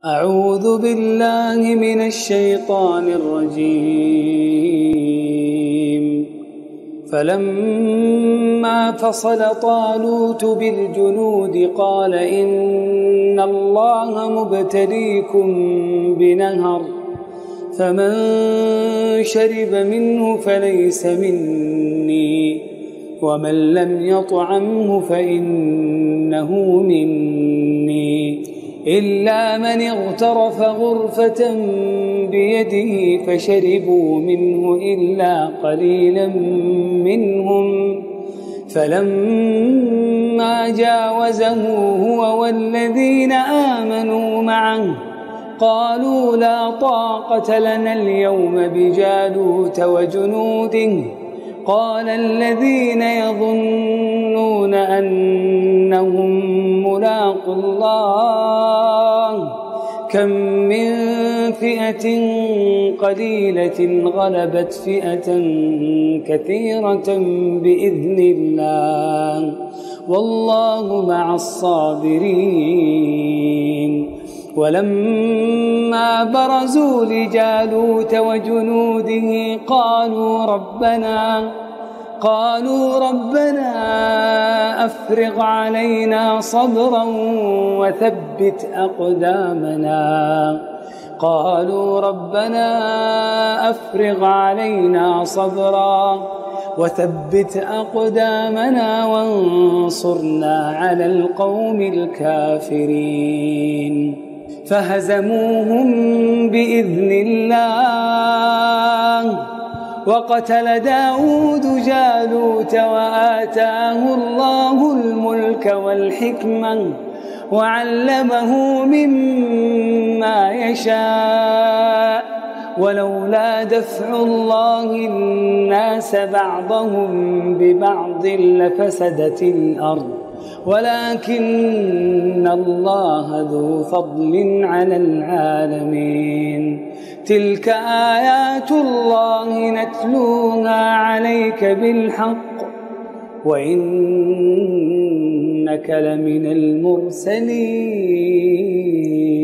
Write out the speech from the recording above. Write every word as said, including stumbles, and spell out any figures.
أعوذ بالله من الشيطان الرجيم. فلما فصل طالوت بالجنود قال إن الله مبتليكم بنهر فمن شرب منه فليس مني ومن لم يطعمه فإنه مني إلا من اغترف غرفة بيده فشربوا منه إلا قليلا منهم فلما جاوزه هو والذين آمنوا معه قالوا لا طاقة لنا اليوم بجالوت وجنوده قال الذين يظنون أنهم ملاقو الله كم من فئة قليلة غلبت فئة كثيرة بإذن الله والله مع الصابرين. ولما برزوا لجالوت وجنوده قالوا ربنا قالوا ربنا أفرغ علينا صبرا وثبت أقدامنا قالوا ربنا أفرغ علينا صبرا وثبت أقدامنا وانصرنا على القوم الكافرين. فهزموهم بإذن الله وقتل داود جالوت وآتاه الله الملك والحكمة وعلمه مما يشاء ولولا دفع الله الناس بعضهم ببعض لفسدت الأرض ولكن الله ذو فضل على العالمين. تلك آيات الله نتلوها عليك بالحق وإنك لمن المرسلين.